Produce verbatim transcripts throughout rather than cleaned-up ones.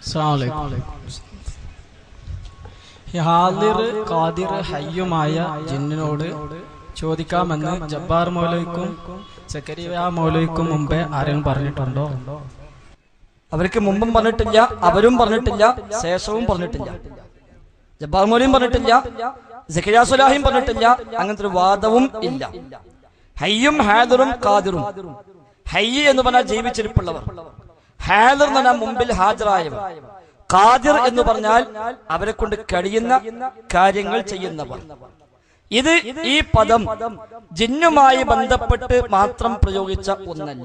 ഹാദിർ ഖാദിർ ഹയ്യുമായ ജിന്നിനോട് ചോദിക്കാമെന്ന് ജബ്ബാർ മൗലവിക്കും സക്കരിയ മൗലവിക്കും മുമ്പേ ആരെങ്കിലും പറഞ്ഞിട്ടുണ്ടോ? അവർക്ക് മുമ്പും പറഞ്ഞിട്ടില്ല, അവരും പറഞ്ഞിട്ടില്ല, ശേഷവും പറഞ്ഞിട്ടില്ല. ജബ്ബാർ മൗലവിയും പറഞ്ഞിട്ടില്ല, സക്കരിയ സ്വലാഹിയും പറഞ്ഞിട്ടില്ല. അങ്ങനത്തെ ഒരു വാദവും ഇല്ല. ഹയ്യും ഹാദിറും ഖാദിറും. ഹയ്യ് എന്ന് പറഞ്ഞാൽ ജീവിച്ചിരിപ്പുള്ളവർ, ഹാദിർ എന്ന് പറഞ്ഞാൽ മുമ്പിൽ ഹാജരായവർ, ഖാദിർ എന്ന് പറഞ്ഞാൽ അവരെ കൊണ്ട് കഴിയുന്ന കാര്യങ്ങൾ ചെയ്യുന്നവർ. ഇത് ഈ പദം ജിന്നുമായി ബന്ധപ്പെട്ട് മാത്രം പ്രയോഗിച്ച ഒന്നല്ല.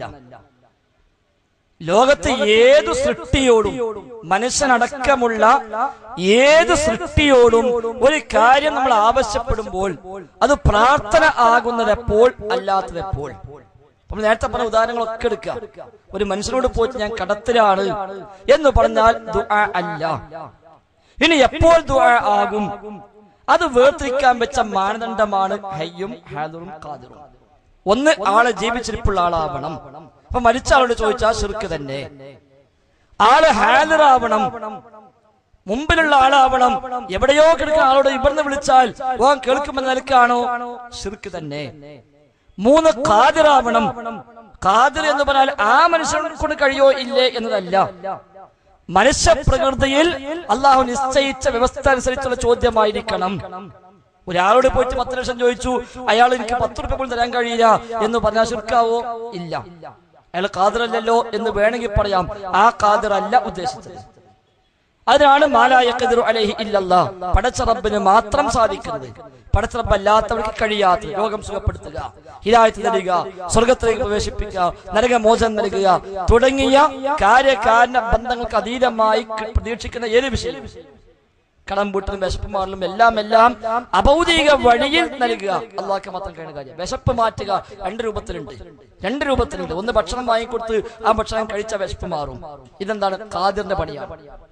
ലോകത്ത് ഏതു സൃഷ്ടിയോടും, മനുഷ്യനടക്കമുള്ള ഏത് സൃഷ്ടിയോടും ഒരു കാര്യം നമ്മൾ ആവശ്യപ്പെടുമ്പോൾ അത് പ്രാർത്ഥന ആകുന്നത് എപ്പോൾ, അല്ലാത്തത് എപ്പോൾ. നമ്മൾ നേരത്തെ പറഞ്ഞ ഉദാഹരണങ്ങളൊക്കെ എടുക്കുക. ഒരു മനുഷ്യനോട് പോയിട്ട് ഞാൻ കടത്തിലാണ് എന്ന് പറഞ്ഞാൽ ദുആ അല്ല. ഇനി എപ്പോൾ ദുആ ആകും? അത് വേർതിരിക്കാൻ വെച്ച മാനദണ്ഡമാണ് ഹയ്യും ഹാദിറും ഖാദിറും. ഒന്ന്, ആളെ ജീവിച്ചിരിപ്പുള്ള ആളാവണം. അപ്പൊ മരിച്ച ആളോട് ചോദിച്ചാൽ ശിർക്ക് തന്നെ. ആള് ഹാദിറാവണം, മുമ്പിലുള്ള ആളാവണം. എവിടെയോ കിടക്കുന്ന ആളോട് ഇവിടുന്ന് വിളിച്ചാൽ ഓൻ കേൾക്കുമെന്ന നിലക്കാണോ? ശിർക്ക് തന്നെ. മൂന്ന്, ഖാദിറാവണം. ഖാദിർ എന്ന് പറഞ്ഞാൽ ആ മനുഷ്യനെ കൊണ്ട് കഴിയോ ഇല്ലേ എന്നതല്ല. മനുഷ്യ പ്രകൃതിയിൽ അള്ളാഹു നിശ്ചയിച്ച വ്യവസ്ഥ അനുസരിച്ചുള്ള ചോദ്യമായിരിക്കണം. ഒരാളോട് പോയിട്ട് പത്ത് ലക്ഷം ചോദിച്ചു, അയാൾ എനിക്ക് പത്ത് റുപ്യ പോലും തരാൻ കഴിയില്ല എന്ന് പറഞ്ഞാൽ ശിർക്കാവോ? ഇല്ല. അയാൾ ഖാദിറല്ലല്ലോ എന്ന് വേണമെങ്കിൽ പറയാം. ആ ഖാദിർ അല്ല ഉദ്ദേശിച്ചത്. അതിനാണ് മാലാ യഖ്ദിറു അലൈഹി ഇല്ലല്ലാഹ്, പടച്ച റബ്ബിന് മാത്രം സാധിക്കുന്നത്. പടച്ച റബ്ബ് അല്ലാത്തവർക്ക് കഴിയാത്ത രോഗം സുഖപ്പെടുത്തുക, ഹിദായത്ത് നൽകുക, സ്വർഗത്തിലേക്ക് പ്രവേശിപ്പിക്കുക, നരകമോചനം നൽകുക തുടങ്ങിയ കാര്യകാരണ ബന്ധങ്ങൾക്ക് അതീതമായി പ്രതീക്ഷിക്കുന്ന ഏത് വിഷയം, കടം വീട്ടലും വിശപ്പ് മാറലും എല്ലാം എല്ലാം അഭൗതിക വഴിയിൽ നൽകുക അള്ളാഹ്ക്ക് മാത്രം കഴിയുന്ന കാര്യം. വിശപ്പ് മാറ്റുക രണ്ട് രൂപത്തിലുണ്ട്, രണ്ട് രൂപത്തിലുണ്ട്. ഒന്ന്, ഭക്ഷണം വാങ്ങിക്കൊടുത്ത് ആ ഭക്ഷണം കഴിച്ച വിശപ്പ് മാറും. ഇതെന്താണ്? ഖാദിറിന്റെ പണിയാണ്.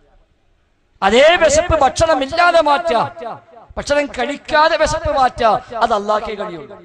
അതേ വിശപ്പ് ഭക്ഷണം ഇല്ലാതെ മാറ്റുക, ഭക്ഷണം കഴിക്കാതെ വിശപ്പ് മാറ്റുക, അത് അള്ളാഹ്ക്കേ കഴിയുള്ളൂ.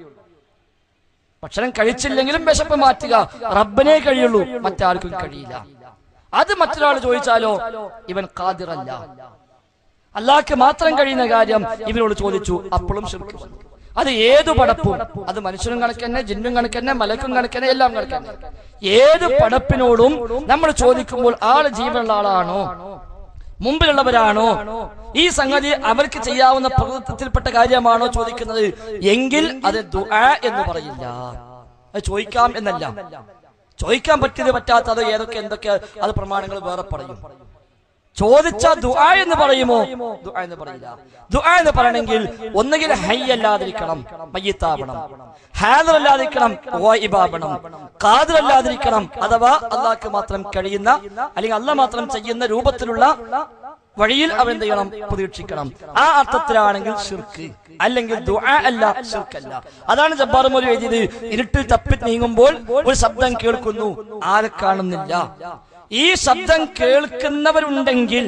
ഭക്ഷണം കഴിച്ചില്ലെങ്കിലും വിശപ്പ് മാറ്റുക റബ്ബിനെ കഴിയുള്ളൂ, മറ്റാർക്കും കഴിയില്ല. അത് മറ്റൊരാൾ ചോദിച്ചാലോ ഇവൻ ഖാദിറല്ല. അള്ളാഹ്ക്ക് മാത്രം കഴിയുന്ന കാര്യം ഇവനോട് ചോദിച്ചു, അപ്പോഴും ശിർക്ക് വന്നു. അത് ഏതു പടപ്പും, അത് മനുഷ്യനും കണക്കന്നെ, ജിന്നും കണക്കന്നെ, മലക്കും കണക്കന്നെ, എല്ലാം കണക്കന്നെ. ഏത് പടപ്പിനോടും നമ്മൾ ചോദിക്കുമ്പോൾ ആള് ജീവനുള്ള ആളാണോ, മുമ്പിലുള്ളവരാണോ, ഈ സംഗതി അവർക്ക് ചെയ്യാവുന്ന പ്രകൃതത്തിൽപ്പെട്ട കാര്യമാണോ ചോദിക്കുന്നത് എങ്കിൽ അത് ദുആ എന്ന് പറയില്ല. അത് ചോദിക്കാം എന്നല്ല. ചോദിക്കാൻ പറ്റിയത് പറ്റാത്തത് ഏതൊക്കെ എന്തൊക്കെ അത് പ്രമാണങ്ങൾ വേറെ പറയും. ചോദിച്ച ദുആ എന്ന് പറയുമോ? ദുആ എന്ന് പറയില്ല. ദുആ എന്ന് പറയണമെങ്കിൽ ഒന്നുകിൽ ഹയ്യ് അല്ലാതിരിക്കണം, മയ്യിത്താവണം, ഹാദിർ അല്ലാതിരിക്കണം, ഗായിബാവണം, ഖാദിർ അല്ലാതിരിക്കണം, അഥവാ അള്ളാഹ്ക്ക് മാത്രം കഴിയുന്ന അല്ലെങ്കിൽ അള്ളാഹ് മാത്രം ചെയ്യുന്ന രൂപത്തിലുള്ള വഴിയിൽ അവൻ എന്ത് ചെയ്യണം? പ്രതീക്ഷിക്കണം. ആ അർത്ഥത്തിലാണെങ്കിൽ ശിർക്ക്, അല്ലെങ്കിൽ ദുആ അല്ല, ശിർക്കല്ല. അതാണ് ജബ്ബാർ മൗലവി എഴുതിയത്. ഇരുട്ടിൽ തപ്പി നീങ്ങുമ്പോൾ ഒരു ശബ്ദം കേൾക്കുന്നു, ആരെ കാണുന്നില്ല. ഈ ശബ്ദം കേൾക്കുന്നവരുണ്ടെങ്കിൽ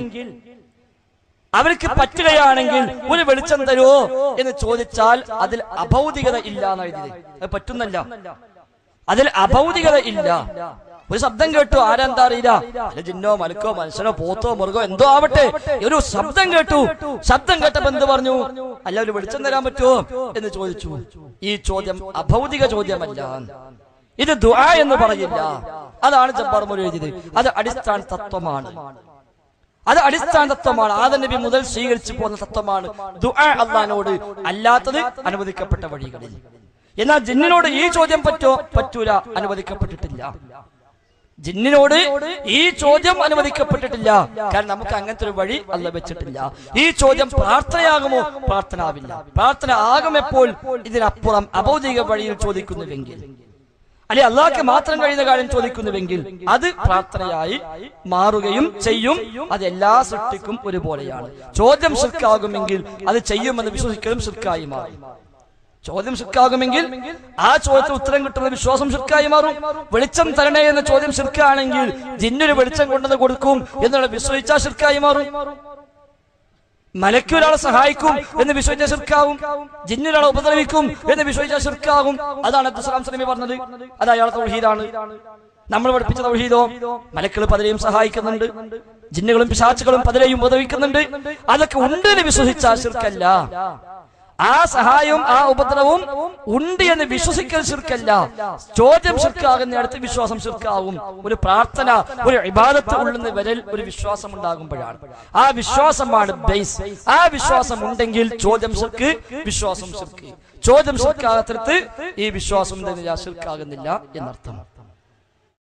അവർക്ക് പറ്റുകയാണെങ്കിൽ ഒരു വെളിച്ചം തരുമോ എന്ന് ചോദിച്ചാൽ അതിൽ അഭൗതികത ഇല്ല എന്ന് എഴുതിയത്. അത് പറ്റുന്നല്ല, അതിൽ അഭൗതികത ഇല്ല. ഒരു ശബ്ദം കേട്ടു, ആരെന്താ അറിയില്ല, അല്ല ജിന്നോ മലക്കോ മനുഷ്യനോ പോത്തോ മൃഗോ എന്തോ ആവട്ടെ, ഒരു ശബ്ദം കേട്ടു. ശബ്ദം കേട്ടപ്പോ എന്ത് പറഞ്ഞു? അല്ല ഒരു വെളിച്ചം തരാൻ പറ്റുമോ എന്ന് ചോദിച്ചു. ഈ ചോദ്യം അഭൗതിക ചോദ്യമല്ല, ഇത് ദുആ എന്ന് പറയില്ല. അതാണ് ജബ്ബാർ മൗലവി എഴുതിയത്. അത് അടിസ്ഥാന തത്വമാണ്, അത് അടിസ്ഥാന തത്വമാണ്. ആദം നബി മുതൽ സ്വീകരിച്ചു പോകുന്ന തത്വമാണ് ദുആ അല്ലാഹുവിനോട്, അല്ലാത്തത് അനുവദിക്കപ്പെട്ട വഴികളിൽ. എന്നാൽ ജിന്നിനോട് ഈ ചോദ്യം പറ്റോ? പറ്റൂല, അനുവദിക്കപ്പെട്ടിട്ടില്ല. ജിന്നിനോട് ഈ ചോദ്യം അനുവദിക്കപ്പെട്ടിട്ടില്ല. കാരണം നമുക്ക് അങ്ങനത്തെ ഒരു വഴി അല്ലാഹ് വെച്ചിട്ടില്ല. ഈ ചോദ്യം പ്രാർത്ഥനയാകുമോ? പ്രാർത്ഥന ആവില്ല. പ്രാർത്ഥന ആകും എപ്പോൾ? ഇതിനപ്പുറം അഭൗതിക വഴിയിൽ ചോദിക്കുന്നുവെങ്കിൽ, അല്ലെ അള്ളാഹ്ക്ക് മാത്രം കഴിയുന്ന കാര്യം ചോദിക്കുന്നുവെങ്കിൽ അത് പ്രാർത്ഥനയായി മാറുകയും ചെയ്യും. അത് എല്ലാ സൃഷ്ടിക്കും ഒരുപോലെയാണ്. ചോദ്യം ശിർക്കാകുമെങ്കിൽ അത് ചെയ്യുമെന്ന് വിശ്വസിക്കലും ശിർക്കായി മാറും. ചോദ്യം ശിർക്കാകുമെങ്കിൽ ആ ചോദ്യത്തിന് ഉത്തരം കിട്ടുന്ന വിശ്വാസം ശിർക്കായി മാറും. വെളിച്ചം തരണേ എന്ന ചോദ്യം ശിർക്കാണെങ്കിൽ ജിന്നൊരു വെളിച്ചം കൊണ്ടുവന്ന് കൊടുക്കും എന്നുള്ള വിശ്വസിച്ചാൽ ശിർക്കായി മാറും. മലക്ക് ഒരാളെ സഹായിക്കും എന്ന് വിശ്വസിച്ചാൽ ശിർക്കാവും. ജിന്നൊരാളെ ഉപദ്രവിക്കും എന്ന് വിശ്വസിച്ചാൽ ശിർക്കാവും. അതാണ് അബ്ദുസ്സലാം സലമി പറഞ്ഞത്. അത് അയാളെ തൗഹീദാണ്. നമ്മൾ പഠിപ്പിച്ച തൗഹീദോ മലക്കുകൾ പലരെയും സഹായിക്കുന്നുണ്ട്, ജിന്നുകളും പിശാചുകളും പലരെയും ഉപദ്രവിക്കുന്നുണ്ട്, അതൊക്കെ ഉണ്ട് എന്ന് വിശ്വസിച്ചാൽ ശിർക്കല്ല. ആ സഹായവും ആ ഉപദ്രവവും ഉണ്ട് എന്ന് വിശ്വസിക്കൽ ശിർക്കല്ല. ചോദ്യം ശിർക്കാകുന്നിടത്ത് വിശ്വാസം ശിർക്കാവും. ഒരു പ്രാർത്ഥന, ഒരു ഇബാദത്ത് ഉള്ളുന്ന വരൽ ഒരു വിശ്വാസം ഉണ്ടാകുമ്പോഴാണ്. ആ വിശ്വാസമാണ് ബേസ്. ആ വിശ്വാസം ഉണ്ടെങ്കിൽ ചോദ്യം ശിർക്ക്, വിശ്വാസം ശിർക്ക്. ചോദ്യം ശിർക്കാകത്തിടത്ത് ഈ വിശ്വാസം ശിർക്കാകുന്നില്ല എന്നർത്ഥം.